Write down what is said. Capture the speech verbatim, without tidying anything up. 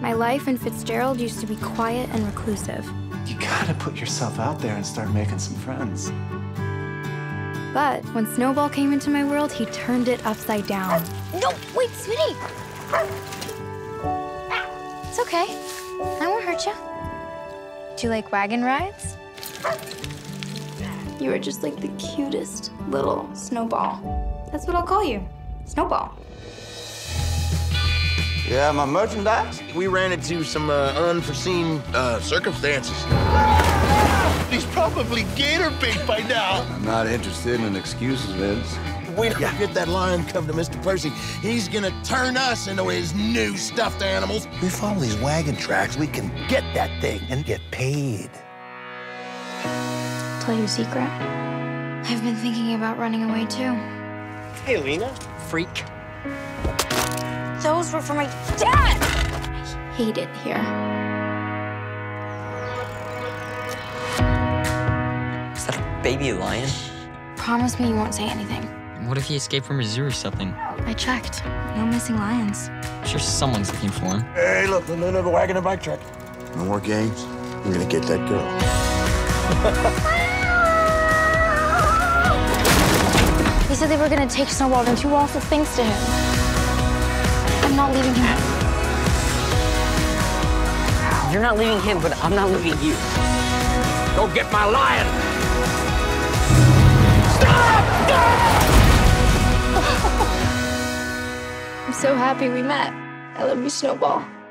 My life in Fitzgerald used to be quiet and reclusive. You gotta put yourself out there and start making some friends. But when Snowball came into my world, he turned it upside down. No, wait, sweetie. It's okay. I won't hurt you. Do you like wagon rides? You are just like the cutest little Snowball. That's what I'll call you, Snowball. Yeah, my merchandise? We ran into some uh, unforeseen uh, circumstances. He's probably gator bait by now. I'm not interested in excuses, Vince. We don't get that lion come to Mister Percy. He's gonna turn us into his new stuffed animals. We follow these wagon tracks, we can get that thing and get paid. Tell you a secret? I've been thinking about running away too. Hey, Lena. Freak. Those were for my dad! I hate it here. Is that a baby lion? Promise me you won't say anything. What if he escaped from a zoo or something? I checked. No missing lions. I'm sure someone's looking for him. Hey, look, another wagon and bike track. No more games? We're gonna get that girl. They said they were gonna take Snowball and do awful things to him. I'm not leaving him. You're not leaving him, but I'm not leaving you. Go get my lion! I'm so happy we met. I love you, Snowball.